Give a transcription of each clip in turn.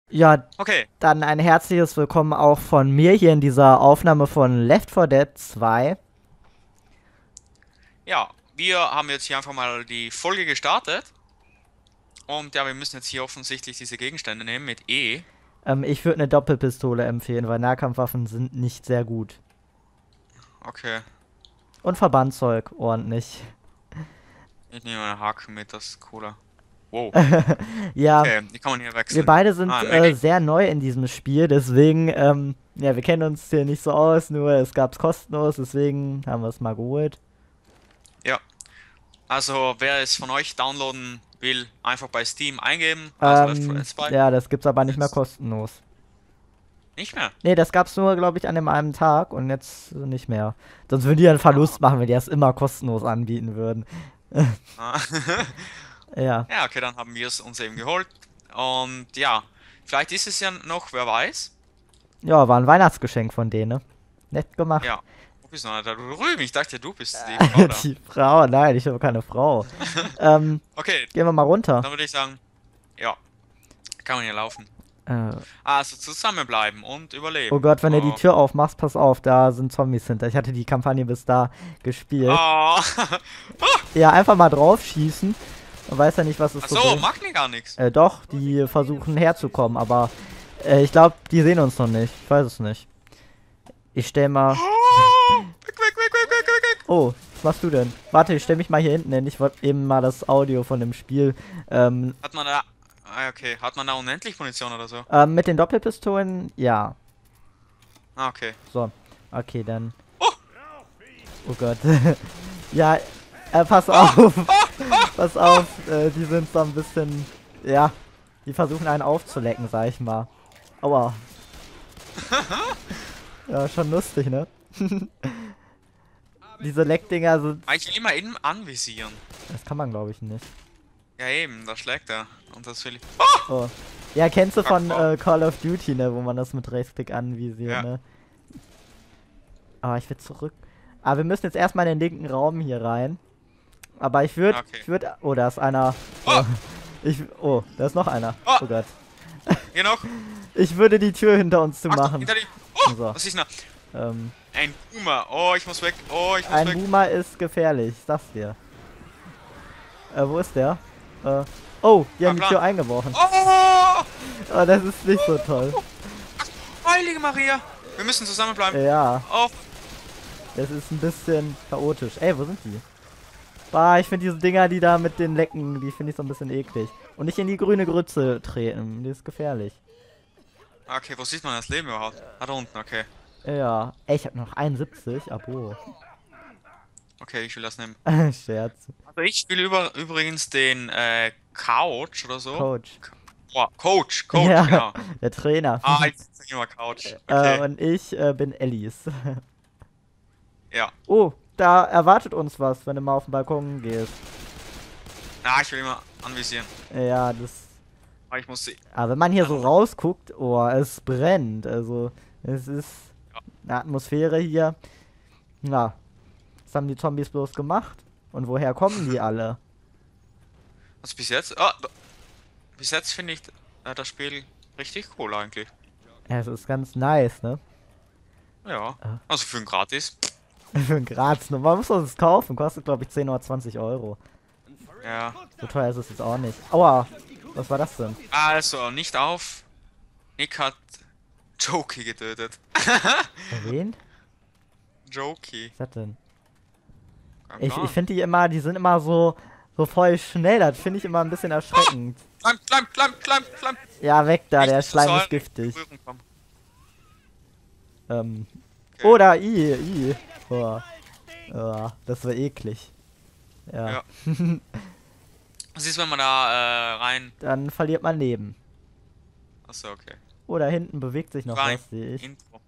Ja, Okay, dann ein herzliches Willkommen auch von mir hier in dieser Aufnahme von Left 4 Dead 2. ja, wir haben jetzt hier einfach mal die Folge gestartet. Und ja, wir müssen jetzt hier offensichtlich diese Gegenstände nehmen mit E. Ich würde eine Doppelpistole empfehlen, weil Nahkampfwaffen sind nicht sehr gut. Okay, Und Verbandzeug ordentlich. ich nehme eine Haken mit, das ist cooler. Wow, Ja, okay, die kann man hier wir wechseln. beide sind Ah, Medic. sehr neu in diesem Spiel, deswegen, ja, wir kennen uns hier nicht so aus, nur es gab's kostenlos, deswegen haben wir es mal geholt. Ja, also wer es von euch downloaden will, einfach bei Steam eingeben. Also Left 4 Dead 2. Ja, das gibt's aber nicht mehr Jetzt kostenlos. nicht mehr. Nee, das gab's nur, glaube ich, an dem einen Tag und jetzt nicht mehr. Sonst würden die einen Verlust Ah, machen, wenn die das immer kostenlos anbieten würden. ah. Ja. Ja, okay, dann haben wir es uns eben geholt. Und ja, vielleicht ist es ja noch, wer weiß. Ja, war ein Weihnachtsgeschenk von denen, ne? Nett gemacht. Ja, wo bist du noch da drüben? Ich dachte, du bist die Frau da. Die Frau, nein, ich habe keine Frau. Okay, Gehen wir mal runter. dann würde ich sagen, ja, kann man hier laufen. Äh, Also zusammenbleiben und oh überleben. Gott, wenn du die Oh, Tür aufmachst, pass auf, da sind Zombies hinter. Ich hatte die Kampagne bis da gespielt. oh. Ja, einfach mal drauf schießen. Man weiß ja nicht, was es Ach so so, bringt. mag mir gar nichts. Doch, die versuchen herzukommen, aber ich glaube, die sehen uns noch nicht. Ich weiß es nicht. Ich stell mal. Oh, weg, weg, weg, weg, weg, weg, weg. Oh, was machst du denn? Warte, ich stell mich mal hier hinten hin. Ich wollte eben mal das Audio von dem Spiel. Hat man da, okay, hat man da unendlich Munition oder so? Mit den Doppelpistolen, ja. Ah, okay. So, okay, dann. Oh, Oh Gott. Ja, pass oh, auf. oh, oh. Pass auf, die sind so ein bisschen. Ja, die versuchen einen aufzulecken, sag ich mal. Aua. Ja, schon lustig, ne? Diese Leckdinger sind. Ah, ich will immer innen anvisieren. Das kann man, glaube ich, nicht. Ja eben, da schlägt er. Und das will ich. Oh. Ja, kennst du von Oh. Call of Duty, ne, wo man das mit Rechtsklick anvisiert, Ja. ne? Aber ich will zurück. Aber wir müssen jetzt erstmal in den linken Raum hier rein. Aber Okay. ich würde, oh, da ist einer. Oh, Oh, da ist noch einer. oh, Oh Gott. hier noch. Ich würde die Tür hinter uns zu Achtung, machen. hinter dir. Oh, So. was ist denn da? Ähm, Ein Boomer. Oh, ich muss weg. Oh, ich muss ein weg. Boomer ist gefährlich, ich sag's dir. Wo ist der? Oh, die haben die klar. Tür eingebrochen. Oh, Oh, das ist nicht so toll. heilige Maria. Wir müssen zusammenbleiben. Ja, Oh, das ist ein bisschen chaotisch. Ey, wo sind die? Bah, ich finde diese Dinger, die da mit den Lecken, die finde ich so ein bisschen eklig. Und nicht in die grüne Grütze treten, die ist gefährlich. okay, wo sieht man das Leben überhaupt? Ah, da unten, okay. Ja. Ey, ich hab noch 71, abo. Okay, ich will das nehmen. Scherz. Also ich will übrigens den Couch oder so. Coach. Oh, Coach, Ja, genau. der Trainer. Ah, ich sag immer Couch. Okay, Und ich bin Ellis. ja. Oh, da erwartet uns was, wenn du mal auf den Balkon gehst. Ah, ich will immer anvisieren. Ja, das. Ah, ich muss sie. Aber wenn man hier so rausguckt, oh, es brennt. Also, es ist Ja. eine Atmosphäre hier. Na, was haben die Zombies bloß gemacht? Und woher kommen die alle? Was bis jetzt? Ah, bis jetzt finde ich das Spiel richtig cool eigentlich. Ja, es ist ganz nice, ne? Ja. Ah. Also für ein Gratis. Für ein Graz. Man muss das kaufen. Kostet, glaube ich, 10 oder 20 Euro. Ja. So teuer ist es jetzt auch nicht. Aua, was war das denn? Also, nicht auf. Nick hat Jokey getötet. Wen? Jokey. Was ist das denn? Kein Ich Plan. finde die immer, die sind immer so voll schnell. Das finde ich immer ein bisschen erschreckend. Climb. Ja, weg da, Nicht der mit Schleim Säulen ist giftig. in Berührung kommen. Okay. Oder I. Oh. Oh, das war eklig. Ja. Ja. Was ist, wenn man da rein. Dann verliert man Leben. Achso, okay. Oh, da hinten bewegt sich noch Rein. was, sehe ich. Intro.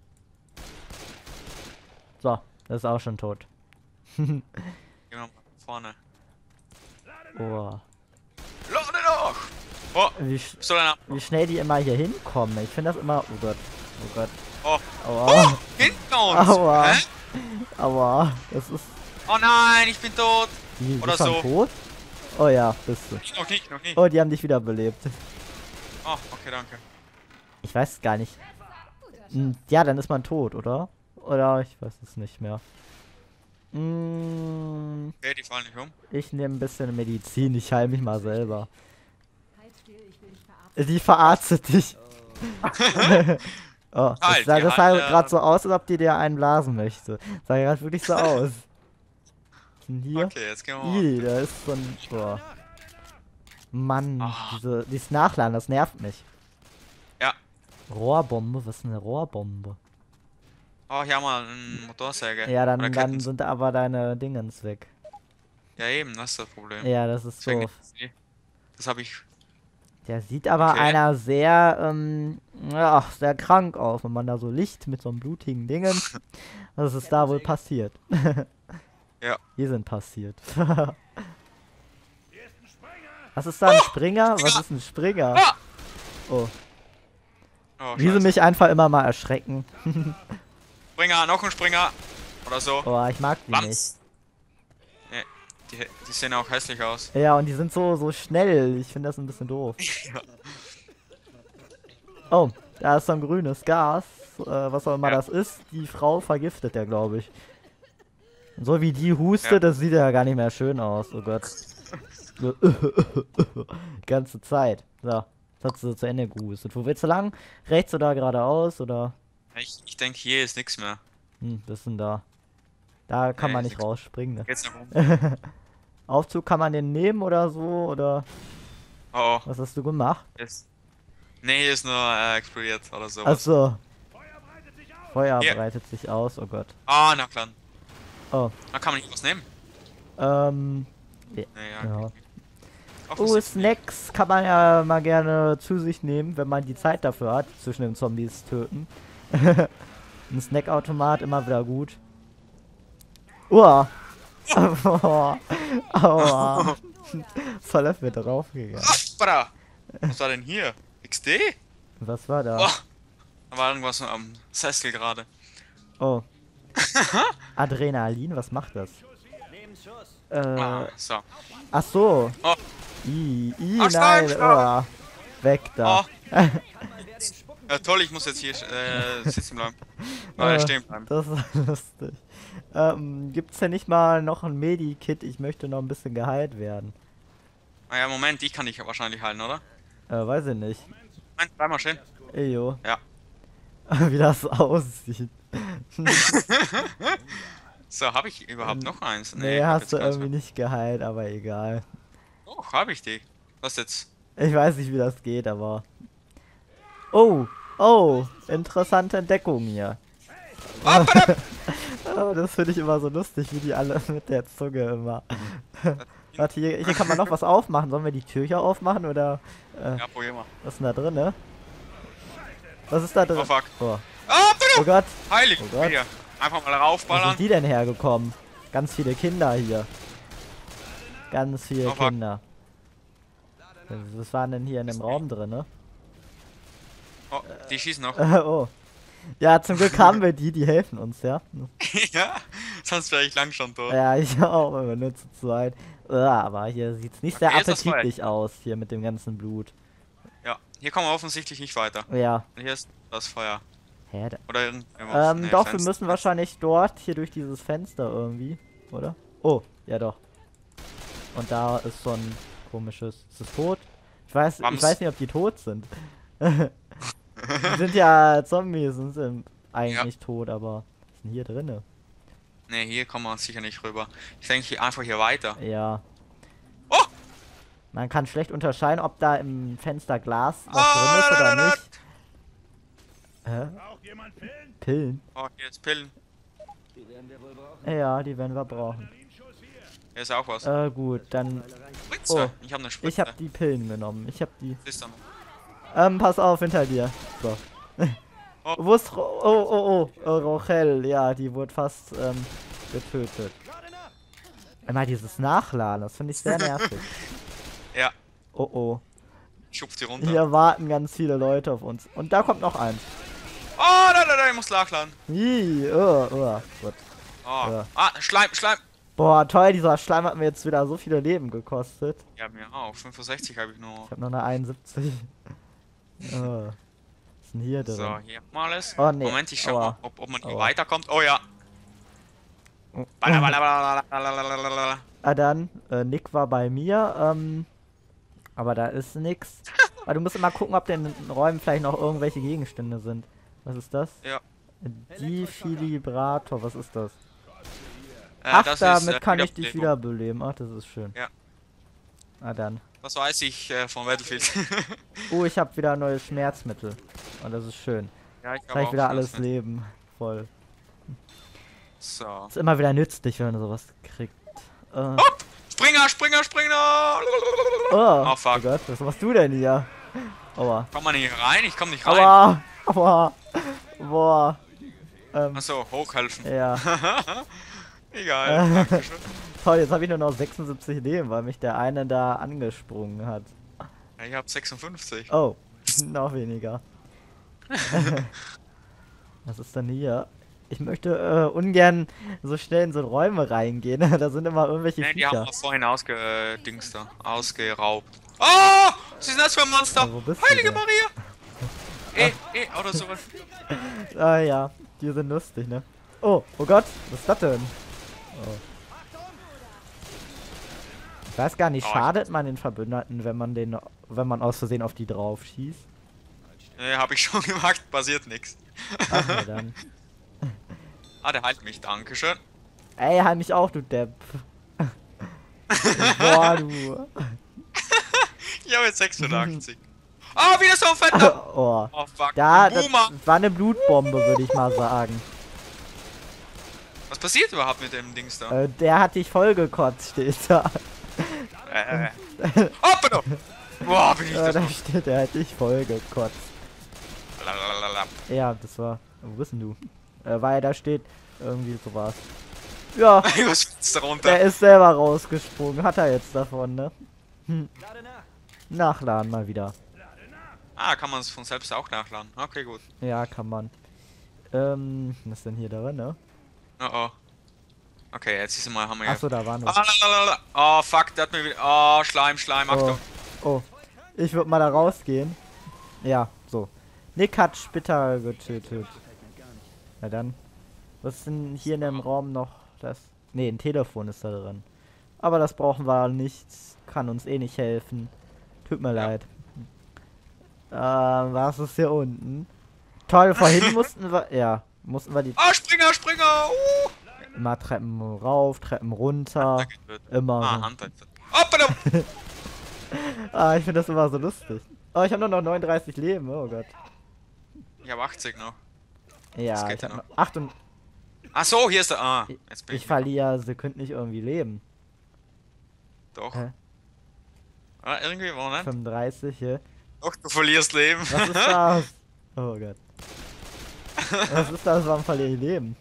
So, das ist auch schon tot. Gehen wir mal vorne. Oh. Lade doch! Oh, soll einer. Wie schnell die immer hier hinkommen. Ich finde das immer. Oh Gott. Oh Gott. Oh, Aua. hinter uns! Aua. Hä? Aua. Das ist. Oh nein, ich bin tot! Wie, Oder bist du so. tot? Oh ja, bist du. Noch nicht. Oh, die haben dich wiederbelebt. Oh, okay, danke. Ich weiß gar nicht. Ja, dann ist man tot, oder? Oder ich weiß es nicht mehr. Okay, die fallen nicht um. Ich nehme ein bisschen Medizin, ich heile mich mal selber. Die verarztet dich. Oh, Halt, das die sah hat, gerade so aus, als ob die dir einen blasen möchte. Sah gerade wirklich so aus. Was denn hier? Okay, jetzt gehen wir mal. Da ist so ein... Boah. Mann, Ah. dieses Nachladen, das nervt mich. Ja. Rohrbombe? Was ist eine Rohrbombe? Oh, hier haben wir eine Motorsäge. Ja, Oder dann Ketten- sind aber deine Dingens weg. Ja, eben, das ist das Problem. Ja, das ist Deswegen, doof. das habe ich. Der sieht aber Okay. einer sehr, ja, sehr krank aus, wenn man da so Licht mit so einem blutigen Dingens. Was ist da wohl passiert? Ja. Hier sind passiert. Was ist da, ein Springer? Was ist ein Springer? Ah! Oh, Oh, wie sie Scheiße. mich einfach immer mal erschrecken. Springer, noch ein Springer. Oder so. Oh, ich mag die nicht. Lanz. Nee, die sehen auch hässlich aus. Ja, und die sind so schnell. Ich finde das ein bisschen doof. Ja. Oh, da ist so ein grünes Gas. Was auch immer Ja. das ist. Die Frau vergiftet ja, glaube ich. Und so wie die hustet, Ja. das sieht ja gar nicht mehr schön aus. Oh Gott. Die ganze Zeit. So, das hat sie zu Ende gehustet. Wo willst du lang? Rechts oder geradeaus? Oder? Ich denke, hier ist nichts mehr. Was ist denn da? Da kann Nee, man ist nicht nix. rausspringen. Ne? Geht's nach oben? Aufzug kann man den nehmen oder so? Oder Oh, oh. was hast du gemacht? Ist. Nee, hier ist nur explodiert oder sowas. Achso. Feuer Hier. breitet sich aus. Oh Gott. Ah, na klar. Oh. Da kann man nicht was nehmen. Ja. Naja. Ja. Oh, Offensichtlich. Snacks kann man ja mal gerne zu sich nehmen, wenn man die Zeit dafür hat, zwischen den Zombies töten. Ein Snackautomat immer wieder gut. Uah. Aua. Aua. Voll auf mir draufgegangen. Bra. Was war denn hier? XD? Was war da? Oh, da war irgendwas am Sessel gerade. Oh. Adrenalin, was macht das? So. Ach so. Oh. Ah, Nein. Stein, Uah. Weg da. Oh. Ja, toll, ich muss jetzt hier sitzen bleiben. Stehen bleiben. Das ist lustig. Gibt's denn nicht mal noch ein Medikit? Ich möchte noch ein bisschen geheilt werden. Ah ja, Moment, die kann ich ja wahrscheinlich halten, oder? Weiß ich nicht. Moment, bleib mal stehen. Ejo. Ja. Wie das aussieht. So, habe ich überhaupt noch eins? Nee, ich hab hast jetzt du keins irgendwie nicht geheilt, aber egal. mehr. Oh, habe ich die. Was jetzt? Ich weiß nicht, wie das geht, aber... Oh, oh, interessante Entdeckung hier. Ah, verdammt! Oh, das finde ich immer so lustig, wie die alle mit der Zunge immer. Warte, hier kann man noch was aufmachen. Sollen wir die Tür hier aufmachen oder... Ja, probier mal. Was ist denn da drin, ne? Was ist da drin? Oh, fuck. Oh, Ah, oh bitte! Gott, Heilig! Oh Gott. Hier. Einfach mal wo raufballern. sind die denn hergekommen? Ganz viele Kinder hier. Ganz viele Oh, fuck. Kinder. Was waren denn hier in dem Raum drin, ne? Oh, die schießen noch. Oh. Ja, zum Glück haben wir die helfen uns, ja. Ja, sonst wäre ich lang schon tot. Ja, ich auch, wenn wir nur zu zweit. Aber hier sieht's nicht sehr Okay, ist das appetitlich aus, hier mit dem ganzen Blut. Ja, hier kommen wir offensichtlich nicht weiter. Ja. Hier ist das Feuer. Hä? Oder irgendwas. Nee, Doch, wir Fenster. müssen wahrscheinlich dort, hier durch dieses Fenster irgendwie, oder? Oh, ja doch. Und da ist so ein komisches... Ist das tot? Ich weiß nicht, ob die tot sind. Die sind ja Zombies und sind eigentlich tot, aber was ist denn hier drinne? Nee, hier kommen wir sicher nicht rüber. Ich denke einfach hier weiter. Ja. Oh! Man kann schlecht unterscheiden, ob da im Fenster Glas noch drin ist oder nicht. Hä? Pillen? Oh, hier ist Pillen. Ja, die werden wir brauchen. Hier ist auch was. Gut, dann... Spritze. oh. Ich habe eine Spritze. Ich habe die Pillen genommen. Ich habe die... Ist dann. Pass auf, hinter dir. So. Oh. Wo ist Rochelle? Ja, die wurde fast, getötet. Immer dieses Nachladen, das finde ich sehr nervig. Ja, Oh. ich schupf die runter. Hier warten ganz viele Leute auf uns. Und da kommt noch eins. Oh, da, ich muss nachladen. Gut. Oh. Ja. Ah, Schleim. Boah, toll, dieser Schleim hat mir jetzt wieder so viele Leben gekostet. Ja, mir auch. 65 habe ich nur. Ich habe noch eine 71. ist denn hier drin? So, hier mal alles. Oh, nee. Moment, ich schau Aua. mal, ob man hier Aua. weiterkommt. Oh ja. Oh. Balalalalalalalala. Ah, dann, Nick war bei mir, aber da ist nix. Aber du musst immer gucken, ob in den Räumen vielleicht noch irgendwelche Gegenstände sind. Was ist das? Ja. Defibrillator, was ist das? Ach, das damit ist, kann ich dich Wiederbelebung. wiederbeleben. Ach, das ist schön. Ja. Ah, dann. Das weiß ich von Battlefield. Oh, ich habe wieder neue Schmerzmittel. Und das ist schön. Ja, ich Kann ich auch wieder schon alles was mit. leben. Voll. So. Ist immer wieder nützlich, wenn man sowas kriegt. Springer, Springer, Springer! Oh, Oh fuck. oh Gott, was machst du denn hier? Aua. Komm mal nicht rein, ich komm nicht rein. Aua. Aua. Boah. Achso, hochhelfen. Ja. Egal, dankeschön. Toll, jetzt habe ich nur noch 76 Leben, weil mich der eine da angesprungen hat. Ja, ich hab 56. Oh, noch weniger. Was ist denn hier? Ich möchte ungern so schnell in so Räume reingehen. Da sind immer irgendwelche Ne, die haben Viecher. wir vorhin ausgeraubt. Oh! Was ist denn das für ein Monster? Wo bist du Heilige denn? Maria! Oder sowas. Ah ja, die sind lustig, ne? Oh, oh Gott, was ist das denn? Oh. Ich weiß gar nicht, Oh, schadet man den Verbündeten, wenn man aus Versehen auf die drauf schießt? Ne, hab ich schon gemacht, passiert nichts. Ach ja, dann. Ah, der heilt mich, dankeschön. Ey, halt mich auch, du Depp. Boah, du. Ich habe jetzt 86. Ah, wieder so ein fetter! Oh. Oh fuck, Da, ein das Boomer! war eine Blutbombe, würde ich mal sagen. Was passiert überhaupt mit dem Dings da? Der hat dich vollgekotzt, steht da. Hoppala! Boah, bin ich das Da steht, der hat dich vollgekotzt. Lalalala. Ja, das war. Wo bist denn du? Weil da steht irgendwie sowas. Ja, Was ist da runter? der ist selber rausgesprungen. Hat er jetzt davon, ne? Nachladen mal wieder. Ah, kann man es von selbst auch nachladen. Okay, gut. Ja, kann man. Was ist denn hier drin, ne? Oh oh. Okay, jetzt ist mal, haben wir ja. Achso, da war noch. Lalalala. Oh fuck, der hat mir wieder. Oh, Schleim, Achtung. Oh. Ich würde mal da rausgehen. Ja, so. Nick hat Spitter getötet. Na dann. Was ist denn hier in dem Raum noch? Das. Ne, ein Telefon ist da drin. Aber das brauchen wir nicht. Kann uns eh nicht helfen. Tut mir leid. Was ist hier unten? Toll, vorhin mussten wir. Ja, mussten wir die Ah, Springer! immer Treppen rauf, Treppen runter. Immer. Ah, so. Hunter. Hoppala! Ah, ich finde das immer so lustig. Oh, ich habe nur noch 39 Leben. Oh Gott. Ich habe 80 noch. Ja, Das geht ich habe ja noch 8 und Ach so, hier ist der. Ah, jetzt bin ich ich. verliere sekündlich irgendwie Leben. Doch. Hä? Ah, irgendwie war ne? 35 hier. Doch, du verlierst Leben. Was ist das? Oh Gott. Was ist das? Warum verliere ich Leben?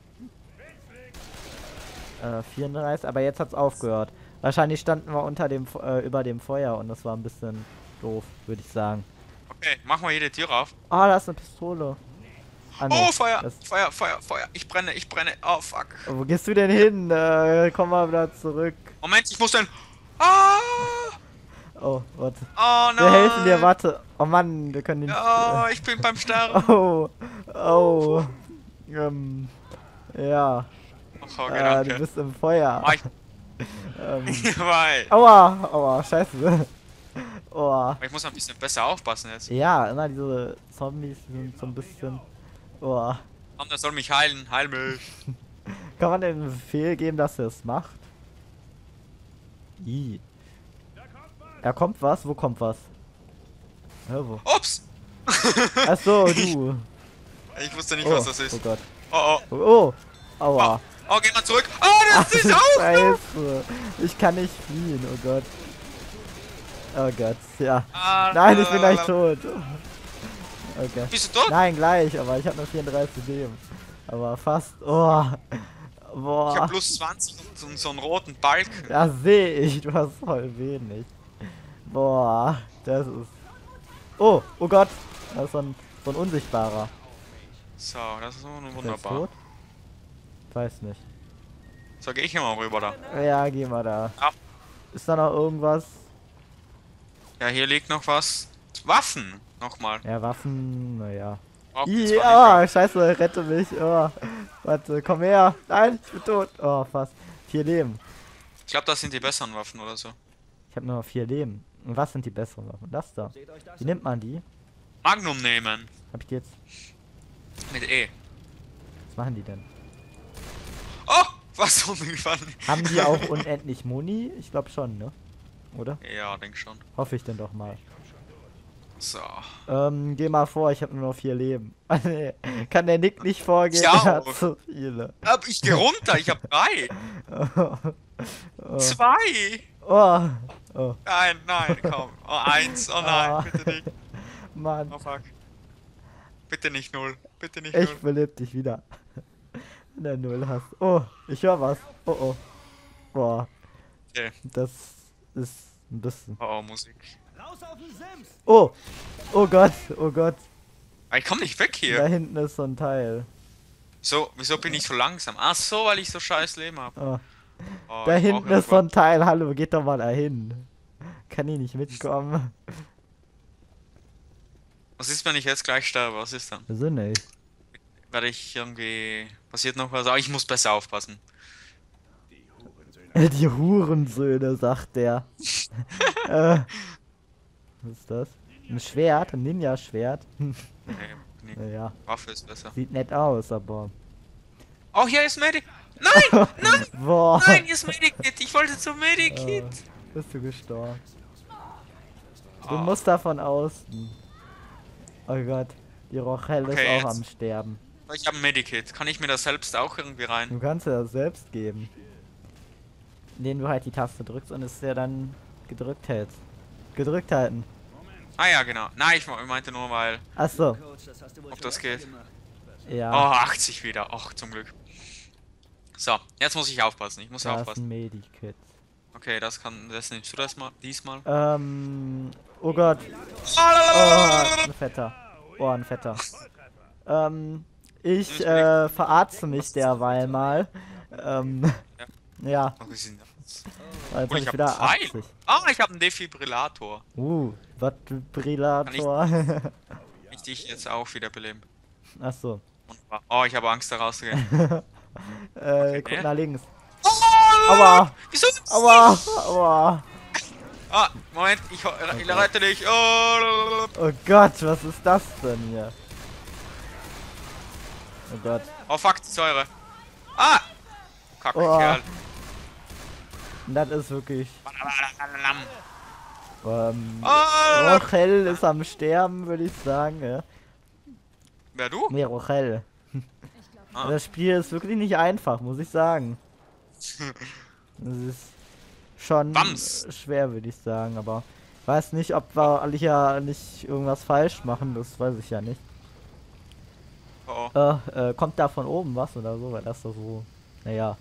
34, aber jetzt hat's aufgehört. Wahrscheinlich standen wir unter dem über dem Feuer und das war ein bisschen doof, würde ich sagen. Okay, mach mal jede Tür auf. Ah, da ist eine Pistole. Ah, nee, Oh, Feuer! das- Feuer! Ich brenne! Oh, fuck. Wo gehst du denn hin? Komm mal wieder zurück. Moment, ich muss den. Ah! Oh, warte. Oh nein! Wir helfen dir, warte. Oh Mann, wir können den. Ja, ich bin beim Sterben. Oh, oh. Ja. Oh, okay, Du danke. bist im Feuer. Ah, ich Ähm, ich weiß. aua, aua, scheiße. Aua. Aber ich muss ein bisschen besser aufpassen jetzt. Ja, immer diese Zombies sind so ein bisschen. Aua. Komm, der soll mich heilen. Heil mich. Kann man den Befehl geben, dass er es macht? I. Da kommt was? Wo kommt was? Ja, wo? Ups! Achso, du. Ich wusste nicht, Oh, was das ist. oh Gott. Oh, Oh, oh. Aua. oh, geh mal zurück. Oh, das ist auch! Scheiße. Ich kann nicht fliehen, oh Gott. Oh Gott, ja. Ah, Nein, ich bin gleich lalalala. tot. Okay. Bist du tot? Nein, gleich, aber ich habe nur 34 Leben. Aber fast. Oh. Ich Boah. hab plus 20 und so einen roten Balken. Ja, sehe ich. Du hast voll wenig. Boah. Das ist. Oh, oh Gott. Das ist so ein Unsichtbarer. So, das ist Ist der wunderbar. tot? Weiß nicht. So, geh ich hier mal rüber da. Ja, geh mal da. Ab. Ist da noch irgendwas? Ja, hier liegt noch was. Waffen. Nochmal. Ja, Waffen, naja. brauchen wir zwar Ja, nicht, scheiße, rette mich. Oh. Warte, komm her. Nein, ich bin tot. Oh, fast. 4 Leben. ich glaube, das sind die besseren Waffen oder so. Ich habe nur noch 4 Leben. Und was sind die besseren Waffen? Das da. Wie nimmt man die? Magnum nehmen. Hab ich die jetzt? Mit E. Was machen die denn? Oh! Was umgefallen? Haben die auch unendlich Muni? Ich glaube schon, ne? Oder? Ja, denk schon. Hoffe ich denn doch mal. So. Geh mal vor, ich habe nur noch 4 Leben. Nee, kann der Nick nicht vorgehen? Ja, Er hat auch. so viele. Ich geh runter, ich hab 3. Oh. 2. Oh. Oh. Nein, komm. Oh, 1. Oh nein, Ah. bitte nicht. Mann, Oh fuck. Bitte nicht 0. Bitte nicht ich 0. beleb dich wieder. Wenn der 0 hast. Oh, ich höre was. Oh oh. Boah, Okay. das ist ein bisschen. Oh, Musik. Oh! Oh Gott, oh Gott. Ich komm nicht weg Da hier. hinten ist so ein Teil. So, wieso bin ich so langsam? Ach so, weil ich so scheiß Leben hab. Oh. Oh, Da ich hinten brauche ist so ein Teil. Hallo, geht doch mal dahin. Kann ich nicht mitkommen. Was ist, wenn ich jetzt gleich sterbe? Was ist dann? Wir sind nicht. Werde ich irgendwie... Passiert noch was? Aber ich muss besser aufpassen. Die Hurensöhne, sagt der. Was ist das? Ein Schwert? Ein Ninja-Schwert? Nee, nee, Naja, Waffe ist besser. sieht nett aus, aber... Oh, hier ist Medic. Nein! Nein! Boah! Nein, hier ist Medikit. Ich wollte zum Medikit. Bist du gestorben? Du Oh. musst davon außen. Oh Gott, die Rochelle Okay, ist auch jetzt. am Sterben. Ich habe ein Medikit. Kann ich mir das selbst auch irgendwie rein? Du kannst ja das selbst geben. Indem du halt die Taste drückst und es ja dann gedrückt hältst. Gedrückt halten. Ah ja, genau. Nein, ich meinte nur, weil... Achso, Ob das geht. Oh, ja. 80 wieder. Ach, zum Glück. So, jetzt muss ich aufpassen. Ich muss Da ist aufpassen. ein Medikit. Okay, das nimmst du das mal, diesmal. Oh Gott. Oh, ein fetter. Oh, ein fetter. Ich verarzte mich derweil mal. Ja, Oh, wir sind jetzt. weil jetzt Oh, hab ich ich hab wieder Pfeil. 80. Ah, ich habe einen Defibrillator. Vatrillator. Ich dich jetzt auch wieder beleben. Achso. Wunderbar. Oh, ich habe Angst, da rauszugehen. Guck nach links. Oh, Aua! wieso? Aua! Aua! Ah, Moment, ich rette dich. Oh, Oh Gott, was ist das denn hier? Oh Gott. oh fuck, die Säure. Ah! Kacke, Oh. Kerl. Das ist wirklich. Ah! Rochelle ist am Sterben, würde ich sagen. Ja. Wer, du? Nee, Rochelle. Ah. Das Spiel ist wirklich nicht einfach, muss ich sagen. Es ist schon Wams. schwer, würde ich sagen, aber ich weiß nicht, ob wir alle hier nicht irgendwas falsch machen, das weiß ich ja nicht. Oh, oh. Kommt da von oben was oder so, weil das doch so, naja.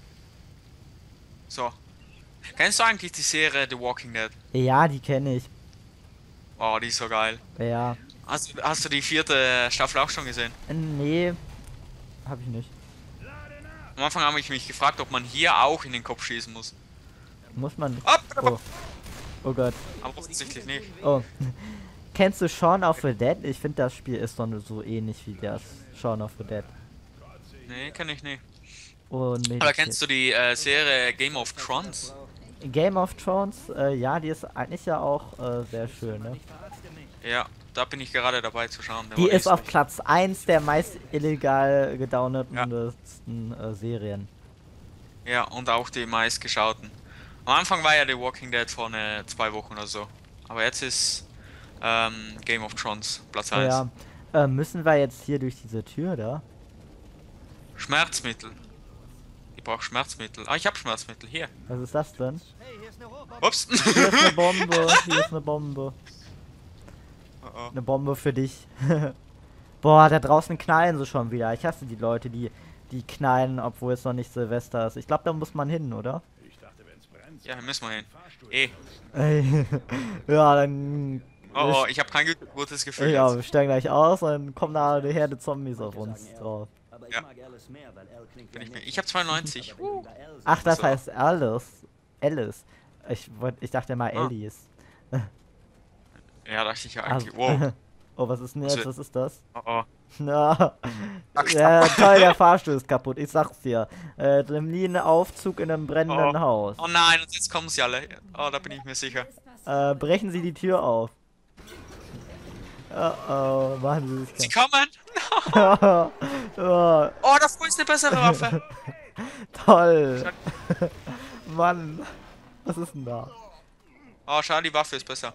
So. Kennst du eigentlich die Serie The Walking Dead? Ja, die kenne ich. Oh, die ist so geil. Ja. Hast du die 4. Staffel auch schon gesehen? Nee, hab ich nicht. Am Anfang habe ich mich gefragt, ob man hier auch in den Kopf schießen muss. Muss man nicht. Ab, Oh. Oh Gott. Aber offensichtlich nicht. Oh. Kennst du Shaun of the Dead? Ich finde, das Spiel ist so ähnlich wie das Shaun of the Dead. Nee, kenn ich nicht. Und Aber kennst du die Serie Game of Thrones? Game of Thrones? Ja, die ist eigentlich ja auch sehr schön, ne? Ja, da bin ich gerade dabei zu schauen. Der Die war ist auf richtig- Platz 1 der meist illegal gedownloadeten Ja. Serien. Ja, und auch die meistgeschauten. Am Anfang war ja The Walking Dead vor 2 Wochen oder so. Aber jetzt ist Game of Thrones Platz 1. Ja. Müssen wir jetzt hier durch diese Tür da? Schmerzmittel. Ich brauche Schmerzmittel. Ah, ich habe Schmerzmittel. Hier. Was ist das denn? Ups. Hier ist eine Bombe. Hier ist eine Bombe. Oh, oh. Eine Bombe für dich. Boah, da draußen knallen sie schon wieder. Ich hasse die Leute, die knallen, obwohl es noch nicht Silvester ist. Ich glaube, da muss man hin, oder? Ja, hier müssen wir hin. Eh. Ey. Ja, dann... Oh, ich habe kein gutes Gefühl. Ja, jetzt. wir steigen gleich aus und dann kommt da eine Herde Zombies auf uns drauf. Ja. Ich habe 92. Ach, das So. heißt Alice. Alice. Ich dachte mal Ah. Alice. Ja, dachte ich ja Also, eigentlich. Wow. oh, was ist denn Also- jetzt? Was ist das? Oh, oh. Na, Ach, ja, toll, der Fahrstuhl ist kaputt, ich sag's dir. Nie einen Aufzug in einem brennenden Oh. Haus. Oh nein, und jetzt kommen sie alle. Oh, da bin ich mir sicher. Brechen Sie die Tür auf. Oh, oh, machen Sie sich Sie kein... kommen! oh, Oh, das ist eine bessere Waffe. toll. Mann, was ist denn da? Oh, schade, die Waffe ist besser.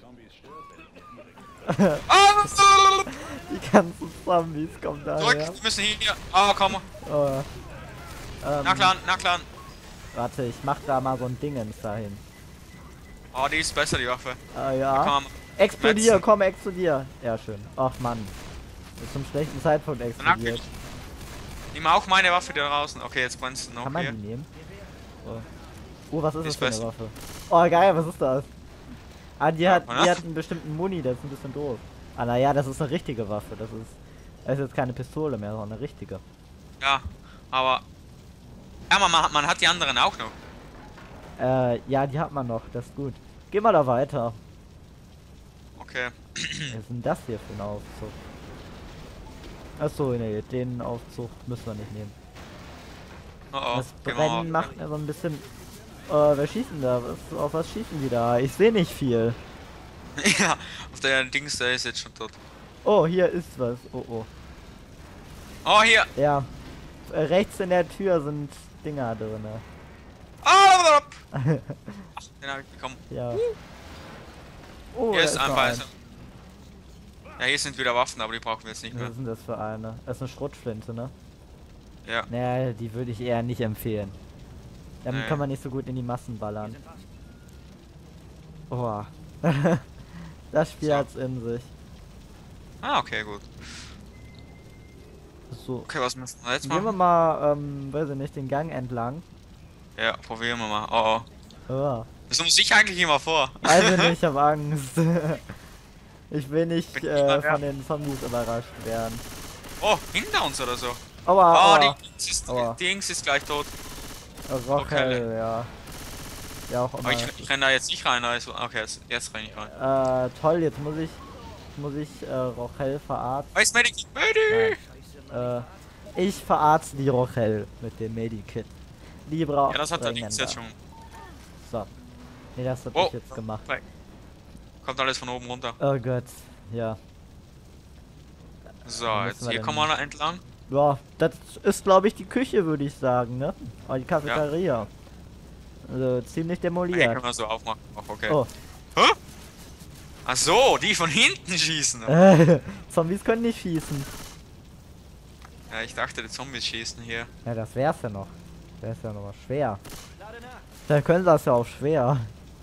Oh, Die ganzen Zombies kommen zurück, daher. wir müssen hier. Oh, komm. Oh, Na klar, na klar. warte, ich mach da mal so ein Dingens dahin. Oh, die ist besser, die Waffe. Ja. Komm. Explodier, Metzen. komm, explodier. Ja, schön. Ach Mann. Ist zum schlechten Zeitpunkt explodiert. Nimm auch meine Waffe da draußen. Okay, jetzt brennst du noch Kann man hier. die nehmen? Oh, was ist das Ist für eine besser. Waffe? Oh, geil, was ist das? Ah, die hat oder? einen bestimmten Muni, das ist ein bisschen doof. Ah, naja, das ist eine richtige Waffe. Das ist jetzt keine Pistole mehr, sondern eine richtige. Ja, aber. Ja, man hat die anderen auch noch. Ja, die hat man noch, das ist gut. Geh mal da weiter. Okay. Was ist denn das hier für ein Aufzug? Achso, nee, den Aufzug müssen wir nicht nehmen. Oh oh. Das Gehen wir Brennen mal. macht mir so ein bisschen... wer schießt denn da? Auf was schießen die da? Ich sehe nicht viel. Ja, auf der Dings, der ist jetzt schon tot. Oh, hier ist was. Oh, oh. Oh, hier. Ja. Rechts in der Tür sind Dinger drin. Oh, den habe ich bekommen. Ja. Oh, Hier da ist ein noch Weißer. Ja, hier sind wieder Waffen, aber die brauchen wir jetzt nicht Was mehr. ist denn das für eine? Das ist eine Schrotflinte, ne? Ja. Naja, die würde ich eher nicht empfehlen. Damit Nee. kann man nicht so gut in die Massen ballern. Oh. Das Spiel So. hat's in sich. Ah, okay, gut. So. Okay, was müssen wir jetzt Gehen wir machen? mal, weiß ich nicht, den Gang entlang. Ja, probieren wir mal. Oh, oh. Oh. Das muss ich eigentlich immer vor. Also nicht, ich hab Angst. Ich will nicht Bin immer von den Zombies überrascht werden. Oh, hinter uns oder so. Aua, Oh, aua. die Dings ist gleich tot. Rochelle, ja. Ja, auch immer. Aber ich renne da jetzt nicht rein. Also, okay, jetzt renne ich rein. Toll, jetzt muss ich Rochelle verarzten. Weiß Medic! Medic! Ich verarzte die Rochelle mit dem Medikit. Die braucht Ja, das hat er dringender. jetzt schon. So. Nee, das hab Oh. ich jetzt gemacht. Kommt alles von oben runter. Oh Gott, ja. So, Wo müssen jetzt wir hier denn kommen wir da entlang. Ja, das ist glaube ich die Küche, würde ich sagen, ne? Oh, die Cafeteria. Also ziemlich Hier demoliert. können wir so aufmachen. Oh, okay. Oh. Hä? Ach so, die von hinten schießen. Zombies können nicht schießen. Ja, ich dachte, die Zombies schießen hier. Ja, das wär's ja noch. Das ist ja noch mal schwer. Da können sie das ja auch schwer.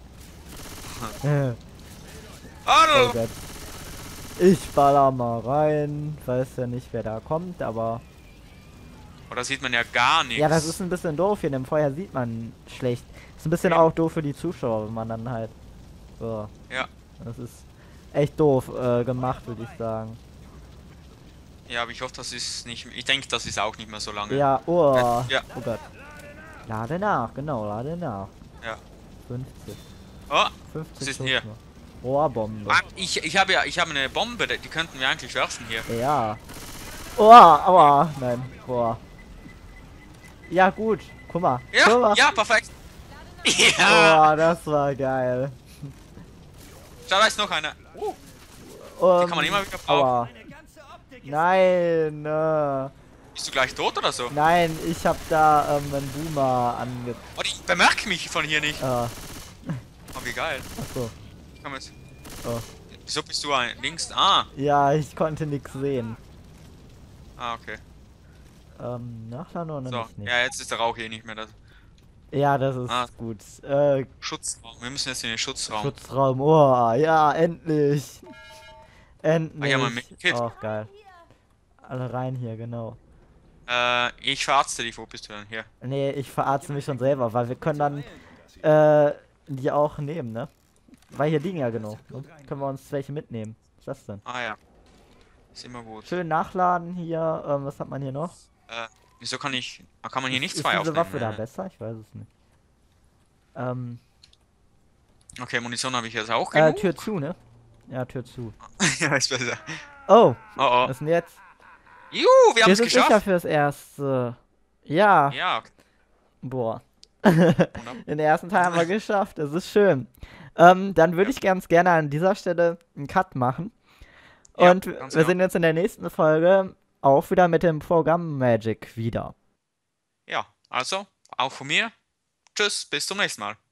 Oh Oh, Gott. Ich baller mal rein. Weiß ja nicht, wer da kommt, aber... oh, da sieht man ja gar nichts. Ja, das ist ein bisschen doof hier. Im Feuer sieht man schlecht. Ist ein bisschen Ja. auch doof für die Zuschauer, wenn man dann halt... So. Ja. Das ist echt doof gemacht, würde ich sagen. Ja, aber ich hoffe, das ist nicht. Ich denke, das ist auch nicht mehr so lange. Ja, oh. Ja. Oh Gott. Lade nach, genau, lade nach. Ja. 50. Oh, 50 was ist denn Schuss hier? noch. Rohrbombe. ich habe eine Bombe, die könnten wir eigentlich werfen hier. Ja. Oh, aua. Nein. Boah. Ja, gut. Guck mal. Guck Ja, mal. ja, perfekt. Ja. Oh, das war geil. Schau, da ist noch einer. Die kann man immer wieder brauchen. Aua. Nein. Bist du gleich tot oder so? Nein, ich hab da einen Boomer ange... Oh, die bemerken mich von hier nicht. Oh, wie geil. achso. Ich komm jetzt. Oh. Wieso bist du ein links? Ah. Ja, ich konnte nichts sehen. Ah, okay. Nachladen oder So, nicht? ja, jetzt ist der Rauch hier nicht mehr. Das Ja, das ist Ah. gut. Schutzraum. Wir müssen jetzt in den Schutzraum. Schutzraum. Oh, ja, endlich. Endlich. Ah, ja, mein Medikit. Oh, geil. Alle rein hier, genau. Ich verarzte dich. Wo bist du denn hier? Nee, ich verarzte mich schon selber, weil wir können dann die auch nehmen, ne? Weil hier liegen ja genug. Ne? Können wir uns welche mitnehmen. Was ist das denn? Ah ja. Ist immer gut. Schön nachladen hier. Was hat man hier noch? Wieso kann ich. Kann man hier nicht Ist zwei diese aufnehmen? Waffe da besser? Ich weiß es nicht. Okay, Munition habe ich jetzt auch genug. Tür zu, ne? Ja, Tür zu. Ja, ist besser. Oh, Oh oh. was ist denn jetzt? Juhu, wir haben Wir es sind sicher geschafft. fürs Erste. Ja. Ja, Boah. wunderbar. Den ersten Teil haben wir geschafft. Das ist schön. Dann würde Ja. ich ganz gerne an dieser Stelle einen Cut machen. Ja, Und ganz wir genau. sehen uns in der nächsten Folge auch wieder mit dem Programm Magic wieder. Ja, also, auch von mir. Tschüss, bis zum nächsten Mal.